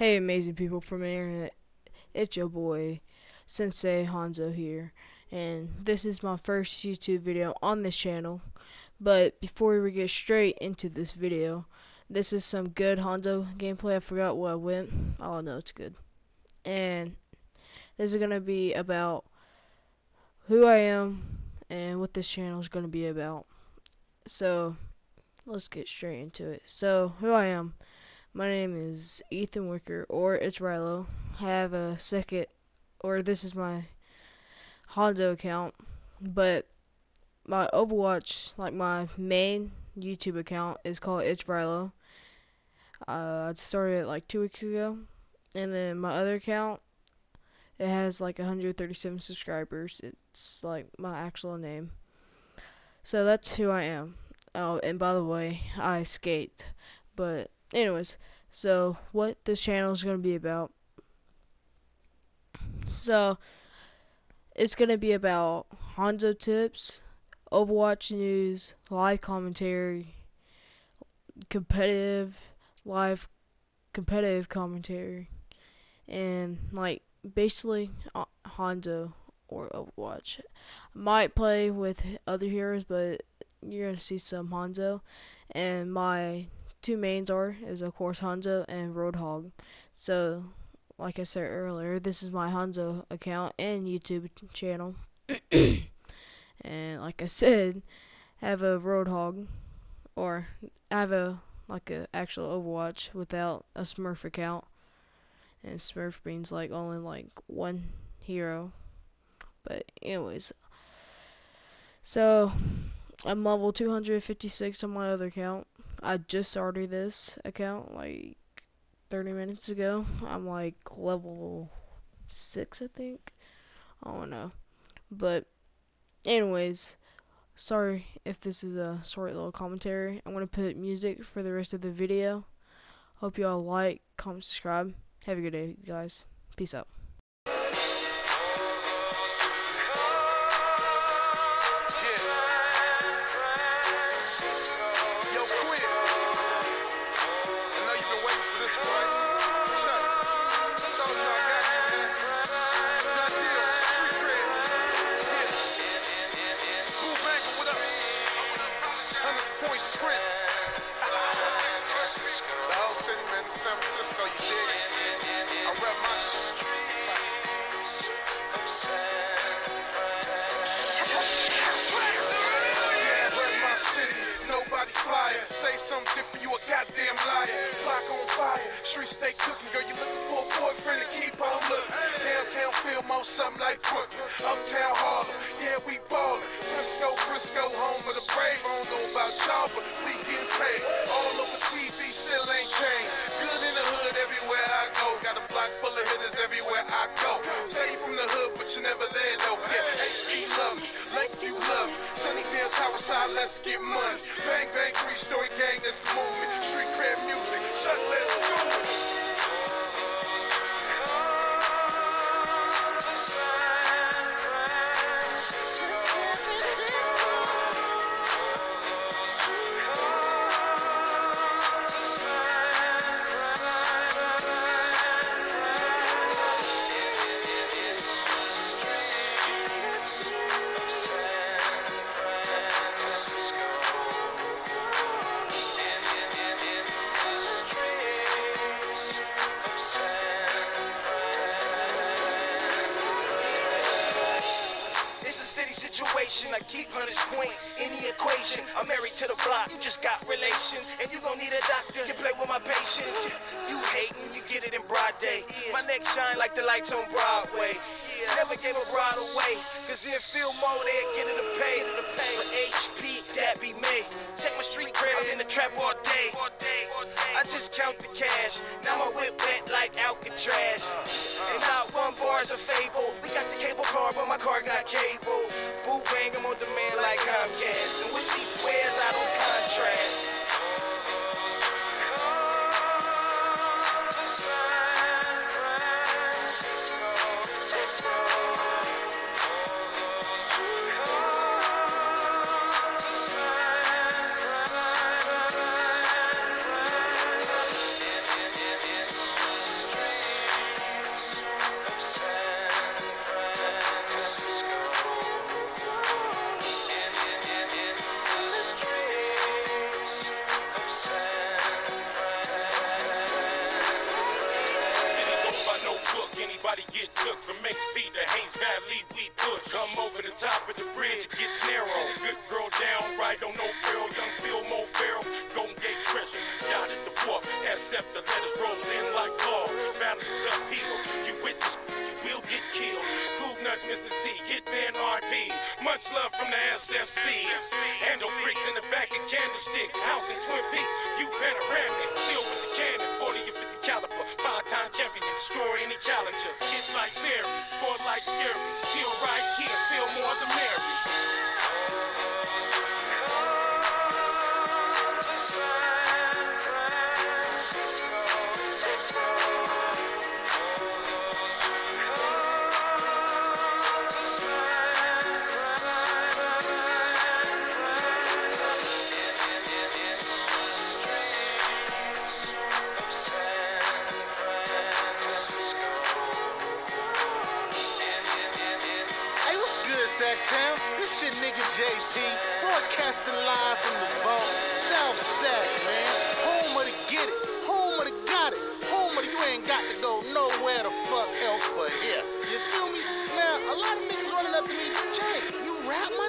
Hey, amazing people from the internet. It's your boy, Sensei Hanzo here, and this is my first YouTube video on this channel. But before we get straight into this video, this is some good Hanzo gameplay. I forgot what I went. Oh no, it's good. And this is gonna be about who I am and what this channel is gonna be about. So let's get straight into it. So who I am. My name is Ethan Wicker, or it's Rilo. I have a second, or this is my Hanzo account, but my Overwatch, like my main YouTube account, is called It's Rilo. I started it like 2 weeks ago, and then my other account, it has like 137 subscribers. It's like my actual name. So that's who I am. Oh, and by the way, I skate. But anyways, so what this channel is going to be about. So it's going to be about Hanzo tips, Overwatch news, live commentary, competitive live competitive commentary, and like basically Hanzo or Overwatch. I might play with other heroes, but you're going to see some Hanzo, and my two mains is of course Hanzo and Roadhog. So like I said earlier, this is my Hanzo account and YouTube channel. And like I said, have a Roadhog, or have a like a actual Overwatch without a Smurf account. And Smurf means like only like one hero. But anyways, so I'm level 256 on my other account. I just started this account like 30 minutes ago. I'm like level 6, I think. I don't know. But anyways, sorry if this is a short little commentary. I'm going to put music for the rest of the video. Hope y'all like, comment, subscribe. Have a good day, guys. Peace out. Points Prince. The whole city, man, San Francisco, you dig? I rep my shit. Rep my city, nobody flyer. Say something different, you a goddamn liar. Block on fire, streets stay cooking, girl. You looking for a boyfriend to keep on looking. Downtown feel more something like Brooklyn. Uptown Harlem, yeah, we ballin'. Frisco, home of the brave. I don't know about y'all, but we getting paid. All over TV, still ain't changed. Good in the hood everywhere I go. Got a block full of hitters everywhere I go. Say you from the hood, but you never there though. Yeah, HP love me, Lakeview love me. Sunnyvale, Tower Side, let's get money. Bang, bang, 3-story gang, that's the movement. Street cred music, shut, let's do it. I keep hunters point any equation. I'm married to the block, you just got relations, and you gon' need a doctor. You play with my patience. You hatin', you get it in broad day. My neck shine like the lights on Broadway. Never gave a broad away, cause in field mode they get it to pay. But HP, that be me. Check my street cred, I'm in the trap all day. I just count the cash. Now my whip wet like Alcatraz. And not one bar's a fable. We got the cable car, but my car got cable. Boo bang, I'm on demand like Comcast. And with these squares, I don't contrast. the top of the bridge, it gets narrow. Good girl down right on no Pharaoh, young Phil Mo Pharaoh, Golden Gate Treasure, down at the wharf, SF, the letters roll in like law. Battle is uphill, you witness, you will get killed. Cool Nut, Mr. C, Hitman RP, much love from the SFC. Handle bricks in the back of Candlestick, house in Twin Peaks, you panoramic, still with the cannon, 40 or 50 caliber, 5-time champion, destroy any challenger. Hit like Mary, score like Jerry, still right here, feel more than Mary. Sacktown, this shit nigga JP, broadcasting live from the vault, South Sac, man, home of the get it, home of the got it, home of the you ain't got to go nowhere the fuck else but here, you feel me? Now, a lot of niggas running up to me, Jay, you rap,